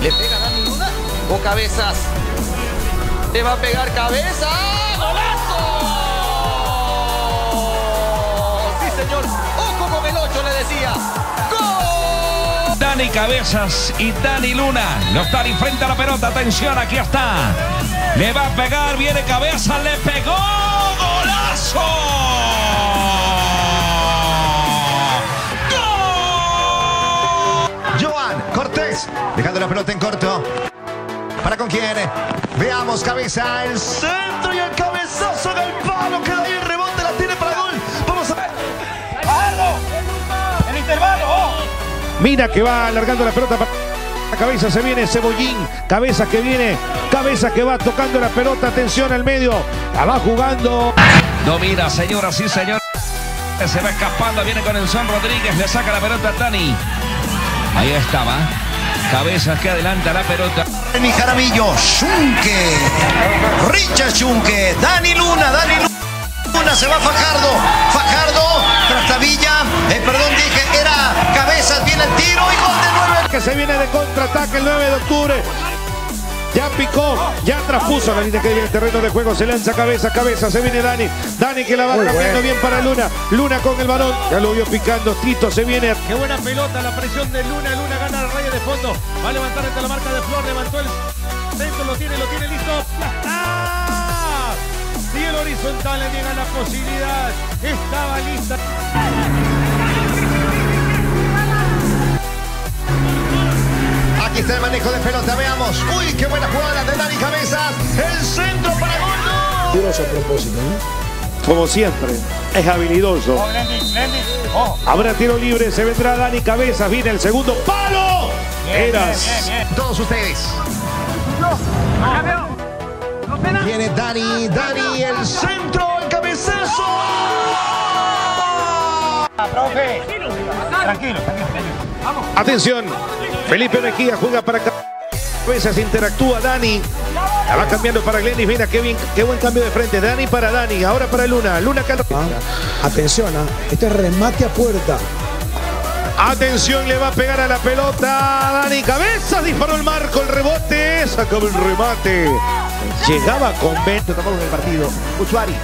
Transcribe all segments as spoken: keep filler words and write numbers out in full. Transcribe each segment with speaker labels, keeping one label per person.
Speaker 1: ¿Le pega Dani Luna o Cabezas? Le va a pegar Cabeza. ¡Golazo! Sí, señor. Ojo con el ocho, le decía. ¡Gol!
Speaker 2: Dani Cabezas y Dani Luna. Lostari frente a la pelota. Atención, aquí está. Le va a pegar. Viene Cabezas. Le pegó. ¡Golazo!
Speaker 3: Joan Cortés dejando la pelota en corto. ¿Para con quién? Veamos, Cabeza, el centro y el cabezazo en el palo. Queda ahí, el rebote, la tiene para gol. Vamos a ver.
Speaker 4: ¡El intervalo!
Speaker 5: Mira que va alargando la pelota para la Cabeza. Se viene Cebollín. Cabeza que viene. Cabeza que va tocando la pelota. Atención al medio. La va jugando.
Speaker 2: Domina, señoras y señores. Se va escapando. Viene con Enson Rodríguez. Le saca la pelota a Dani. Ahí estaba. Cabezas que adelanta la pelota.
Speaker 3: Mi Jaramillo, Schunke, Richard Schunke, Dani Luna, Dani Luna, se va Fajardo, Fajardo, Trastavilla, eh, perdón, dije, era Cabezas, viene el tiro y gol de nueve.
Speaker 5: Que se viene de contraataque el nueve de octubre. Ya picó, ya traspuso la línea que viene el terreno de juego. Se lanza Cabeza, Cabeza, se viene Dani. Dani que la va cambiando bueno. Bien para Luna. Luna con el balón. Ya lo vio picando. Tito se viene.
Speaker 6: Qué buena pelota, la presión de Luna. Luna gana la raya de fondo. Va a levantar ante la marca de Flor. Levantó el centro, lo tiene, lo tiene listo. ¡Ya está! Y el horizontal le niega la posibilidad. Estaba lista.
Speaker 3: Aquí está el manejo de pelota, veamos. Uy, qué buena jugada de Dani Cabezas. El centro para gol.
Speaker 7: Tiros a propósito, ¿no?
Speaker 5: Como siempre, es habilidoso.
Speaker 4: Oh, Lendy, Lendy. Oh.
Speaker 5: Habrá tiro libre, se vendrá Dani Cabezas. Viene el segundo palo.
Speaker 4: Bien,
Speaker 5: Eras.
Speaker 4: bien, bien, bien.
Speaker 3: Todos ustedes. Viene Dani, Dani, el centro, el cabezazo.
Speaker 4: Ah, profe. Tranquilo, tranquilo. Vamos.
Speaker 5: Atención, Felipe Mejía juega para Cabezas, interactúa Dani. La va cambiando para Glenis. Mira qué bien, qué buen cambio de frente. Dani para Dani, ahora para Luna. Luna Cal...
Speaker 7: Ah, atención, ¿eh? Este es remate a puerta.
Speaker 5: Atención, le va a pegar a la pelota. Dani Cabezas disparó el marco, el rebote. Sacaba el remate. Llegaba con veinte.
Speaker 3: Tomamos en el partido. Uchuari.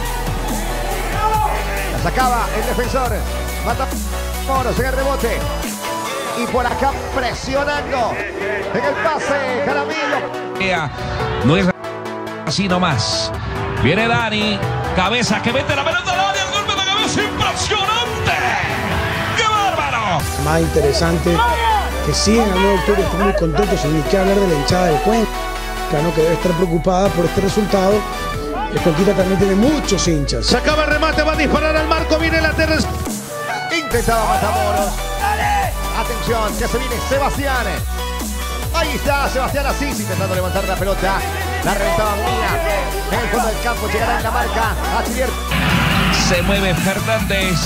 Speaker 3: La sacaba el defensor. Mata Moros en el rebote. Y por acá presionando en el pase, Jaramillo.
Speaker 2: No es así nomás. Viene Dani. Cabezas que mete la pelota al área. El golpe de cabeza impresionante. ¡Qué bárbaro!
Speaker 7: Más interesante que siguen al nueve de octubre, están muy contentos, sin ni que hablar de la hinchada del Cuenca, ¿no? Que debe estar preocupada por este resultado. El Cuenquita también tiene muchos hinchas.
Speaker 5: Sacaba el remate, va a disparar al marco. Viene la tercera.
Speaker 3: Intentaba Matamoros. Atención, que se viene Sebastián. Ahí está Sebastián Asís intentando levantar la pelota. La reventaba Munía. En el fondo del campo llegará en la marca. Achiller.
Speaker 2: Se mueve Fernández.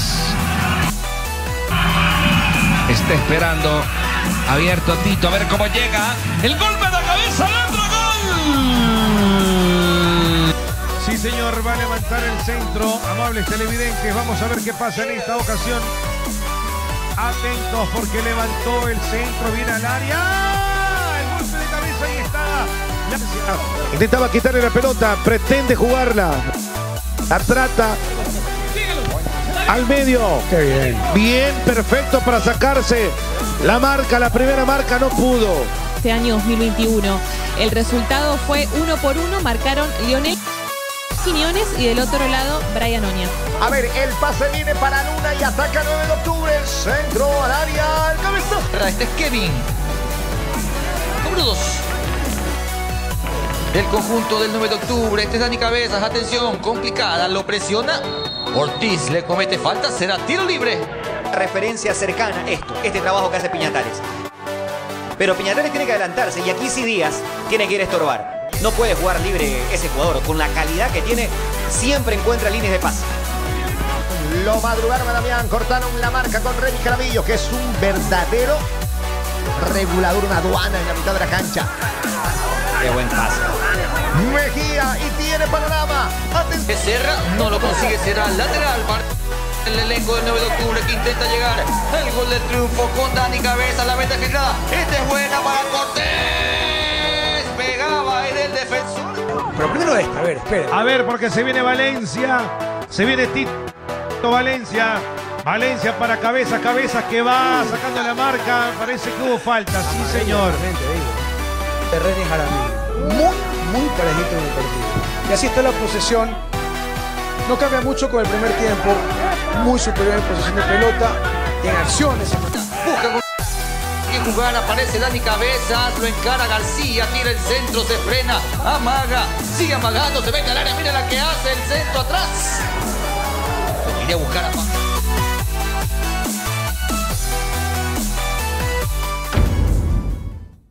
Speaker 2: Está esperando. Abierto Tito. A ver cómo llega. El golpe de cabeza. ¡Dentro! ¡Gol!
Speaker 6: Sí, señor, va a levantar el centro. Amables televidentes, vamos a ver qué pasa en esta ocasión. Atentos porque levantó el centro, viene al área. El golpe de cabeza, ahí está.
Speaker 5: Intentaba quitarle la pelota, pretende jugarla. La trata. Al medio.
Speaker 7: Qué bien.
Speaker 5: Bien, perfecto para sacarse. La marca, la primera marca no pudo.
Speaker 8: Este año dos mil veintiuno, el resultado fue uno por uno. Marcaron Lionel Quiñones y del otro lado Brian Oña.
Speaker 3: A ver, el pase viene para Luna y ataca nueve de octubre. El centro al área, el cabezazo.
Speaker 1: Este es Kevin. Número dos. El conjunto del nueve de octubre. Este es Dani Cabezas. Atención, complicada. Lo presiona. Ortiz le comete falta. Será tiro libre.
Speaker 9: Referencia cercana esto, este trabajo que hace Piñatares. Pero Piñatares tiene que adelantarse y aquí sí Díaz tiene que ir a estorbar. No puede jugar libre ese jugador. Con la calidad que tiene, siempre encuentra líneas de pase.
Speaker 3: Lo madrugaron a Damián, cortaron la marca con Remy Jaramillo, que es un verdadero regulador, una aduana en la mitad de la cancha.
Speaker 9: Qué buen pase.
Speaker 3: Mejía y tiene panorama. Atención.
Speaker 1: Serra no lo consigue, será lateral. el elenco del nueve de octubre que intenta llegar el gol del triunfo con Dani Cabeza, la meta generada. Esta es buena para Cortés. Pegaba en el defensor.
Speaker 7: Pero primero esta, a ver, espera.
Speaker 6: A ver, porque se viene Valencia. Se viene Tito Valencia. Valencia para Cabeza. Cabeza que va sacando la marca. Parece que hubo falta. Sí, señor.
Speaker 7: Terreno y Jaramillo. Muy, muy parejito en el partido. Y así está la posesión. No cambia mucho con el primer tiempo. Muy superior en posesión de pelota. En acciones.
Speaker 1: Busca con que jugar, aparece Dani Cabezas, lo encara García, tira el centro, se frena, amaga, sigue amagando, se mete al área, mira la que hace, el centro atrás. Lo quería buscar a